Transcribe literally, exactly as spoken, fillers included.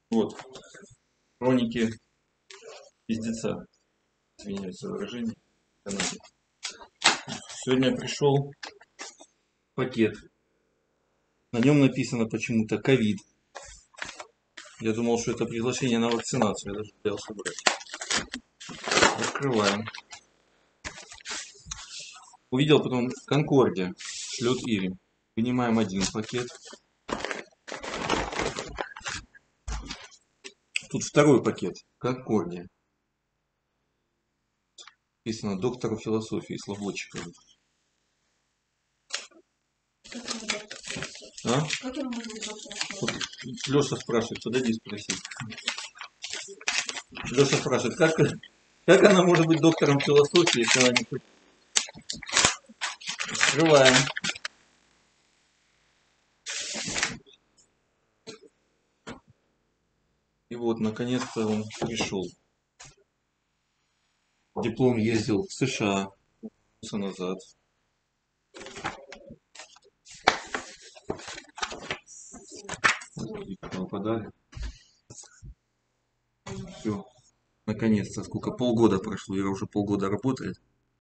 Вот, хроники пиздеца, извиняюсь за выражение, в Канаде. Сегодня пришел пакет. На нем написано почему-то ковид. Я думал, что это приглашение на вакцинацию. Я даже боялся брать. Открываем. Увидел потом Конкордия. Шлет Ири. Вынимаем один пакет. Тут второй пакет. Конкордия. Написано доктору философии Слободчикову. А? Вот Леша спрашивает, подойди спроси. Леша спрашивает, как, как она может быть доктором философии, если она не хочет? Открываем. И вот, наконец-то он пришел. Диплом ездил в США месяца назад. Вот, подали. Все. Наконец-то, сколько полгода прошло, Ира уже полгода работает.